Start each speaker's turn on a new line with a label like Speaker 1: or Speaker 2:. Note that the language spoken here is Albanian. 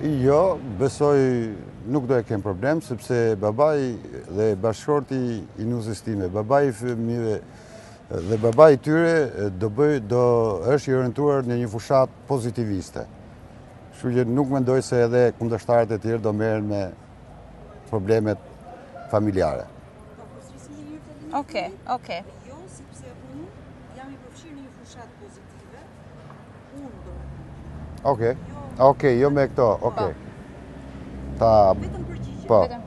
Speaker 1: Jo, besoj nuk do e kem problem, sepse babai dhe bashkëshorti i nusës time, babai i fëmijëve dhe babai i tyre do është i orientuar në një fushat pozitiviste. Kështu që nuk mendoj se edhe kundërshtarët e tjerë do merren me problemet familjare.
Speaker 2: Okej, okej.
Speaker 3: Jo, sepse unë jam i përfshirë në një fushat pozitive, unë do.
Speaker 1: Okej, jo me këto, okej. Ta,
Speaker 3: Vetëm përgjigje.
Speaker 1: po.
Speaker 2: Vetëm